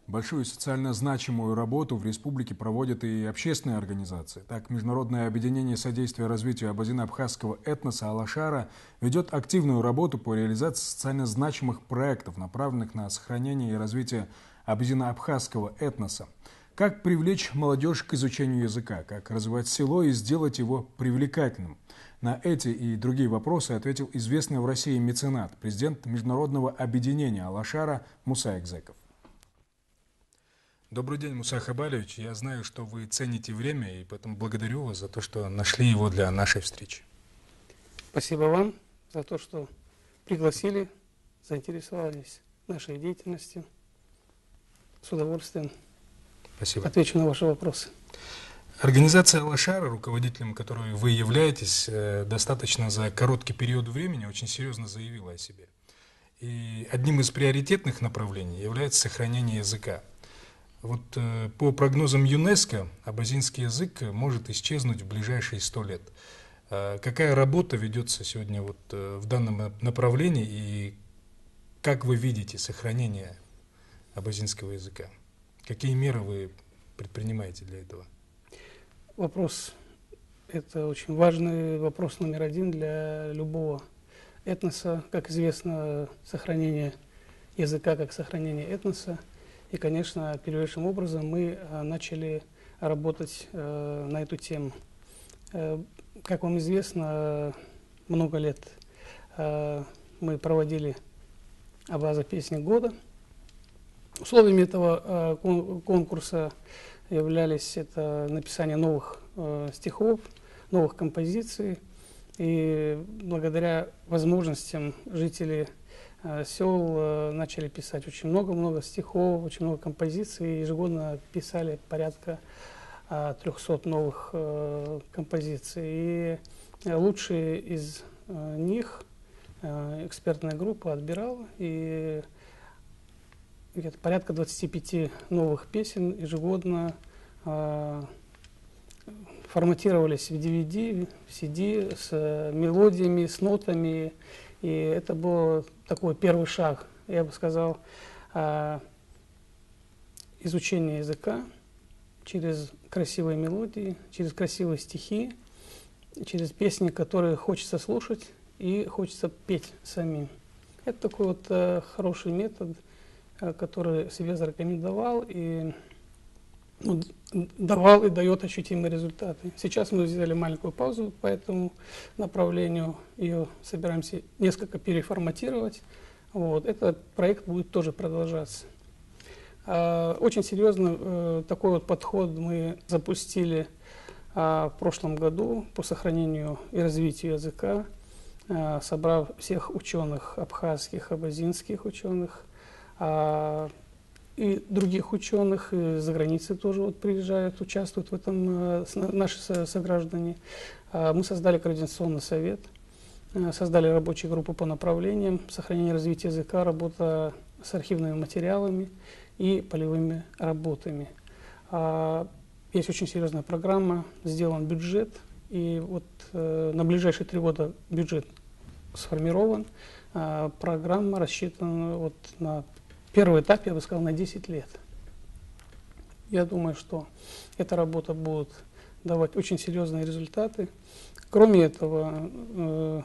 Большую социально значимую работу в республике проводят и общественные организации. Так, Международное объединение содействия развитию абазино-абхазского этноса «Алашара» ведет активную работу по реализации социально значимых проектов, направленных на сохранение и развитие абазино-абхазского этноса. Как привлечь молодежь к изучению языка, как развивать село и сделать его привлекательным. На эти и другие вопросы ответил известный в России меценат, президент Международного объединения «Алашара» Муса Экзеков. Добрый день, Муса Хабалевич. Я знаю, что вы цените время, и поэтому благодарю вас за то, что нашли его для нашей встречи. Спасибо вам за то, что пригласили, заинтересовались нашей деятельностью. С удовольствием Спасибо. Отвечу на ваши вопросы. Организация «Алашара», руководителем которой вы являетесь, достаточно за короткий период времени очень серьезно заявила о себе. И одним из приоритетных направлений является сохранение языка. Вот по прогнозам ЮНЕСКО, абазинский язык может исчезнуть в ближайшие 100 лет. Какая работа ведется сегодня вот в данном направлении и как вы видите сохранение абазинского языка? Какие меры вы предпринимаете для этого? Вопрос, это очень важный вопрос номер один для любого этноса. Как известно, сохранение языка как сохранение этноса. И, конечно, первейшим образом мы начали работать на эту тему. Как вам известно, много лет мы проводили Абаза «Песни года». Условиями этого конкурса являлись это написание новых стихов, новых композиций. И благодаря возможностям жителей сел начали писать очень много стихов, очень много композиций. Ежегодно писали порядка 300 новых композиций. И лучшие из них экспертная группа отбирала. И где-то порядка 25 новых песен ежегодно форматировались в DVD, в CD с мелодиями, с нотами. И это был такой первый шаг, я бы сказал, изучения языка через красивые мелодии, через красивые стихи, через песни, которые хочется слушать и хочется петь самим. Это такой вот хороший метод, который себе зарекомендовал и давал и дает ощутимые результаты. Сейчас мы взяли маленькую паузу по этому направлению, ее собираемся несколько переформатировать. Вот. Этот проект будет тоже продолжаться. Очень серьезно такой вот подход мы запустили в прошлом году по сохранению и развитию языка, собрав всех ученых абхазских, абазинских ученых, и других ученых из-за границы тоже вот приезжают, участвуют в этом наши сограждане. Мы создали координационный совет, создали рабочую группу по направлениям сохранения и развития языка, работа с архивными материалами и полевыми работами. Есть очень серьезная программа, сделан бюджет, и вот на ближайшие 3 года бюджет сформирован. Программа рассчитана вот на первый этап, я бы сказал, на 10 лет. Я думаю, что эта работа будет давать очень серьезные результаты. Кроме этого,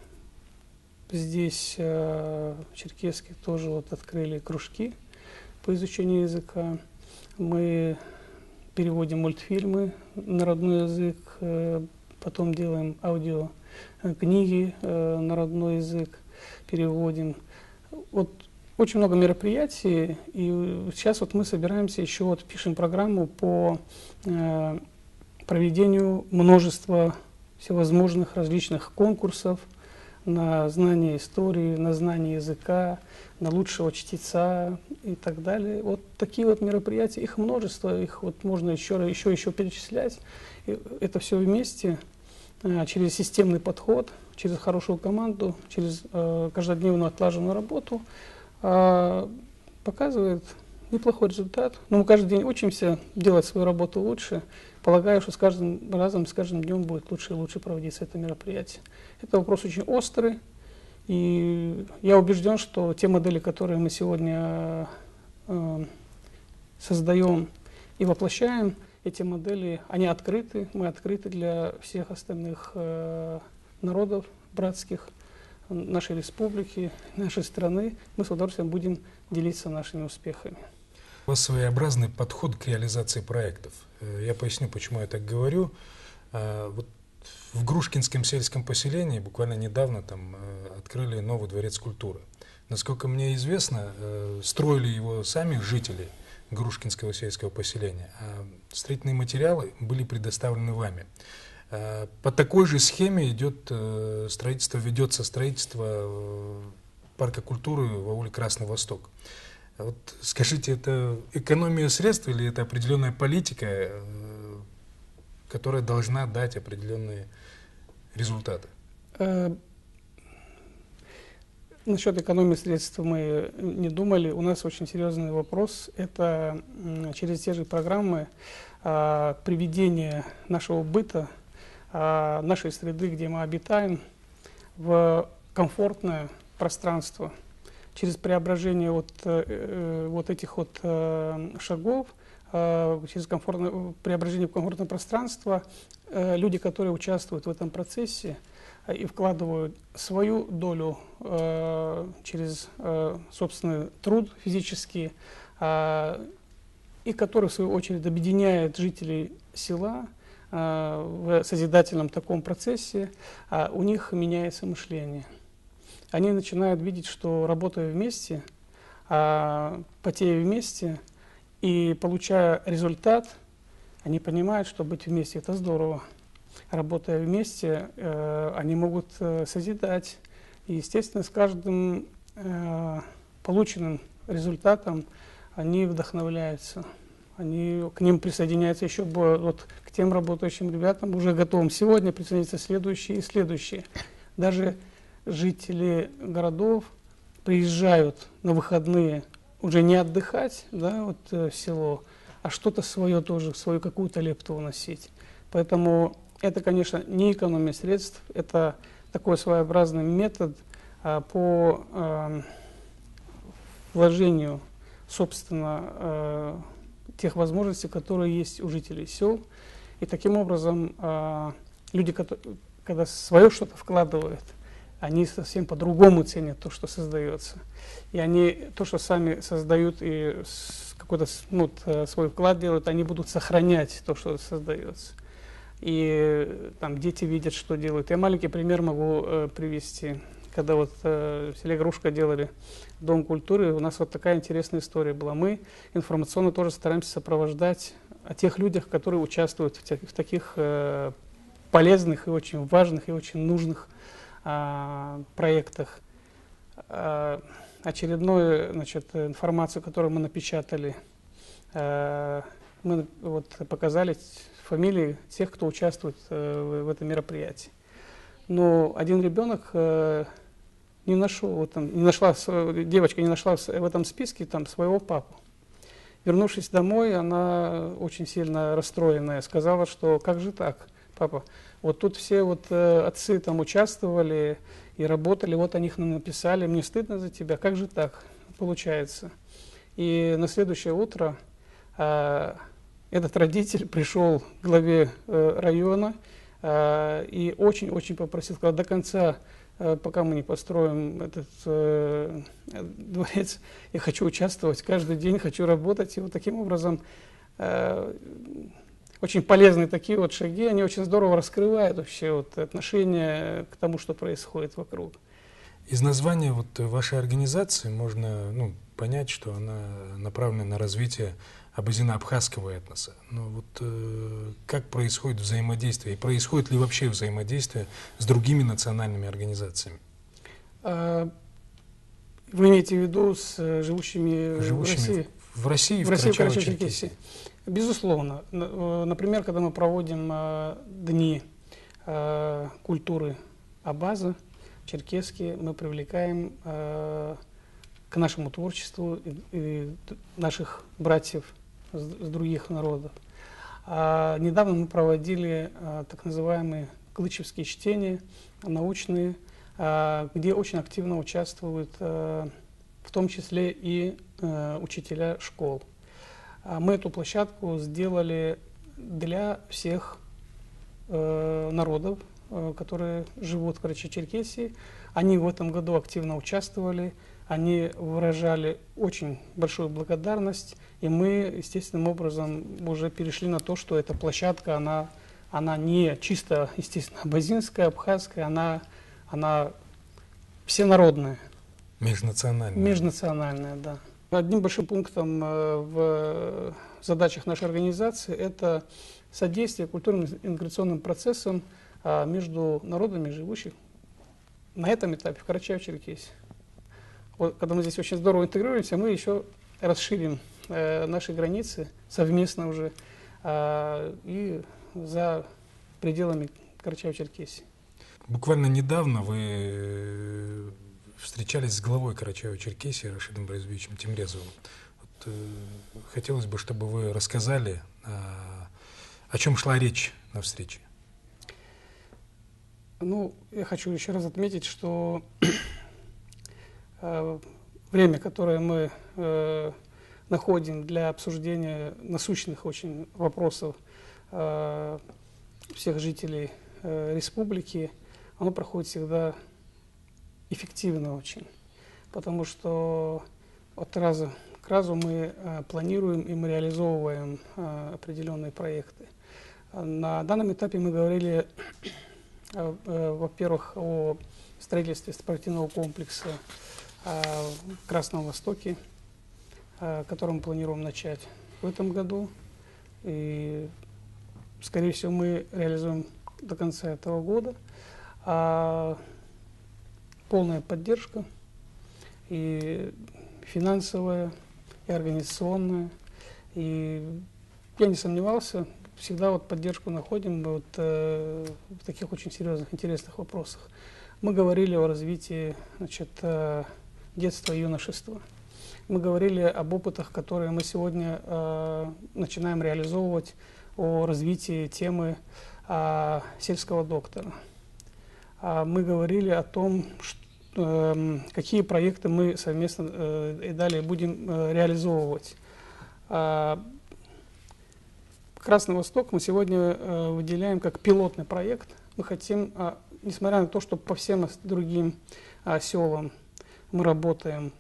здесь в Черкесске тоже вот открыли кружки по изучению языка. Мы переводим мультфильмы на родной язык, потом делаем аудиокниги на родной язык, переводим. Вот очень много мероприятий, и сейчас вот мы собираемся еще вот пишем программу по проведению множества всевозможных различных конкурсов на знание истории, на знание языка, на лучшего чтеца и так далее. Вот такие вот мероприятия, их множество, их вот можно еще перечислять. И это все вместе через системный подход, через хорошую команду, через каждодневную отлаженную работу показывает неплохой результат. Но мы каждый день учимся делать свою работу лучше. Полагаю, что с каждым разом, с каждым днем будет лучше и лучше проводиться это мероприятие. Это вопрос очень острый. И я убежден, что те модели, которые мы сегодня создаем и воплощаем эти модели, они открыты, мы открыты для всех остальных народов братских нашей республики, нашей страны. Мы с удовольствием будем делиться нашими успехами. У вас своеобразный подход к реализации проектов. Я поясню, почему я так говорю. Вот в Грушкинском сельском поселении буквально недавно там открыли новый дворец культуры. Насколько мне известно, строили его сами жители Грушкинского сельского поселения, а строительные материалы были предоставлены вами. По такой же схеме ведется строительство парка культуры в ауле Красный Восток. Вот скажите, это экономия средств или это определенная политика, которая должна дать определенные результаты? Насчет экономии средств мы не думали. У нас очень серьезный вопрос. Это через те же программы приведения нашего быта, нашей среды, где мы обитаем, в комфортное пространство. Через преображение вот этих вот шагов, через преображение в комфортное пространство, люди, которые участвуют в этом процессе и вкладывают свою долю через собственный труд физический, и который, в свою очередь, объединяет жителей села в созидательном таком процессе, у них меняется мышление. Они начинают видеть, что работая вместе, потея вместе и получая результат, они понимают, что быть вместе – это здорово. Работая вместе, они могут созидать. И, естественно, с каждым полученным результатом они вдохновляются. К ним присоединяются еще вот к тем работающим ребятам, уже готовым сегодня присоединиться следующие и следующие. Даже жители городов приезжают на выходные уже не отдыхать, да, вот, в село, а что-то свое тоже, свою какую-то лепту вносить. Поэтому это, конечно, не экономия средств, это такой своеобразный метод по вложению, собственно, тех возможностей, которые есть у жителей сел. И таким образом люди, когда свое что-то вкладывают, они совсем по-другому ценят то, что создается. И они то, что сами создают и какой-то свой вклад делают, они будут сохранять то, что создается. И там дети видят, что делают. Я маленький пример могу привести. Когда вот в селе Грушка делали Дом культуры, у нас вот такая интересная история была. Мы информационно тоже стараемся сопровождать о тех людях, которые участвуют в таких полезных и очень важных и очень нужных проектах. Очередную, информацию, которую мы напечатали, мы вот показали фамилии тех, кто участвует в этом мероприятии. Но один ребенок девочка не нашла в этом списке своего папу. Вернувшись домой, она очень сильно расстроенная сказала, что как же так, папа, вот тут все отцы там участвовали и работали, вот они их написали, мне стыдно за тебя, как же так получается? И на следующее утро этот родитель пришел к главе района и очень-очень попросил, сказал, до конца, пока мы не построим этот дворец, я хочу участвовать каждый день, хочу работать. И вот таким образом очень полезные такие вот шаги, они очень здорово раскрывают вообще отношение к тому, что происходит вокруг. Из названия вашей организации можно понять, что она направлена на развитие абазино-абхазского этноса. Но как происходит взаимодействие? И происходит ли вообще взаимодействие с другими национальными организациями? Вы имеете в виду с живущими в России? В России, в Карачаево-Черкесии. Безусловно. Например, когда мы проводим дни культуры Абаза, черкесские, мы привлекаем к нашему творчеству и наших братьев с других народов. Недавно мы проводили так называемые клычевские чтения, научные, где очень активно участвуют в том числе и учителя школ. Мы эту площадку сделали для всех народов, которые живут в Карачаево-Черкесии. Они в этом году активно участвовали, они выражали очень большую благодарность, и мы естественным образом уже перешли на то, что эта площадка, она не чисто, естественно, абазинская, абхазская, она всенародная. Межнациональная. Межнациональная, да. Одним большим пунктом в задачах нашей организации это содействие культурным интеграционным процессам между народами, живущих на этом этапе в Карачаево-Черкесии. Вот, когда мы здесь очень здорово интегрируемся, мы еще расширим наши границы совместно уже и за пределами Карачаево-Черкесии. Буквально недавно вы встречались с главой Карачаево-Черкесии Рашидом Борисовичем Темрезовым. Вот, хотелось бы, чтобы вы рассказали, о чем шла речь на встрече. Ну, я хочу еще раз отметить, что время, которое мы находим для обсуждения насущных очень вопросов всех жителей республики, оно проходит всегда эффективно очень, потому что от раза к разу мы планируем и мы реализовываем определенные проекты. На данном этапе мы говорили, во-первых, о строительстве спортивного комплекса в Красном Востоке, который мы планируем начать в этом году. И, скорее всего, мы реализуем до конца этого года. Полная поддержка и финансовая, и организационная. И я не сомневался, всегда вот поддержку находим вот, в таких очень серьезных, интересных вопросах. Мы говорили о развитии, значит, детства и юношества. Мы говорили об опытах, которые мы сегодня начинаем реализовывать, о развитии темы сельского доктора. Мы говорили о том, какие проекты мы совместно и далее будем реализовывать. Красный Восток мы сегодня выделяем как пилотный проект. Мы хотим, несмотря на то, что по всем другим селам мы работаем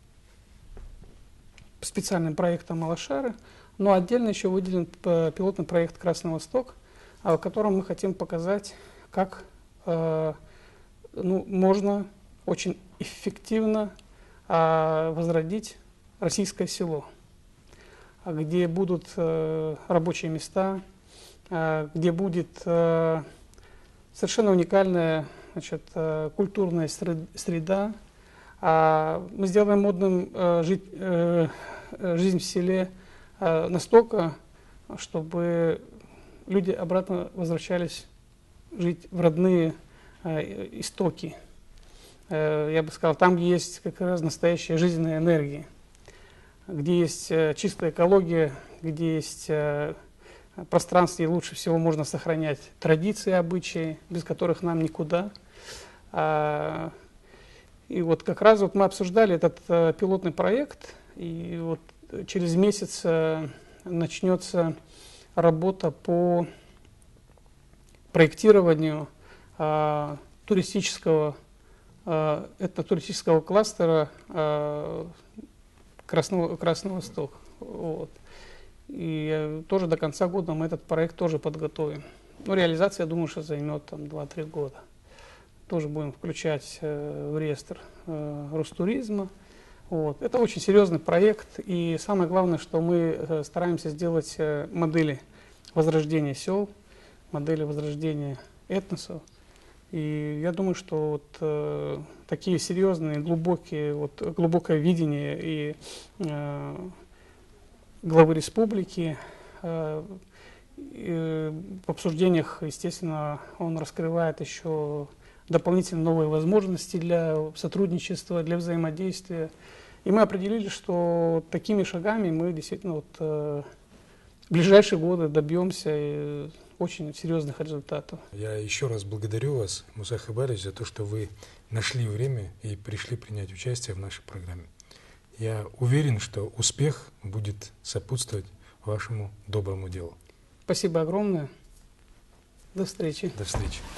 специальным проектом «Малашары», но отдельно еще выделен пилотный проект «Красный Восток», в котором мы хотим показать, как можно очень эффективно возродить российское село, где будут рабочие места, где будет совершенно уникальная, значит, культурная среда. Мы сделаем модным жизнь в селе настолько, чтобы люди обратно возвращались жить в родные истоки. Я бы сказал, там, где есть как раз настоящая жизненная энергия, где есть чистая экология, где есть пространство, и лучше всего можно сохранять традиции, обычаи, без которых нам никуда. И вот как раз вот мы обсуждали этот пилотный проект, и вот через месяц начнется работа по проектированию туристического кластера Красный Восток. Вот. И тоже до конца года мы этот проект тоже подготовим. Но реализация, я думаю, что займет там 2-3 года. Тоже будем включать в реестр Ростуризма. Вот. Это очень серьезный проект. И самое главное, что мы стараемся сделать модели возрождения сел, модели возрождения этносов. И я думаю, что вот такие серьезные, глубокие, вот, глубокое видение и главы республики, в обсуждениях, естественно, он раскрывает еще дополнительно новые возможности для сотрудничества, для взаимодействия. И мы определили, что такими шагами мы действительно вот, в ближайшие годы добьемся очень серьезных результатов. Я еще раз благодарю вас, Муса Хабарович, за то, что вы нашли время и пришли принять участие в нашей программе. Я уверен, что успех будет сопутствовать вашему доброму делу. Спасибо огромное. До встречи. До встречи.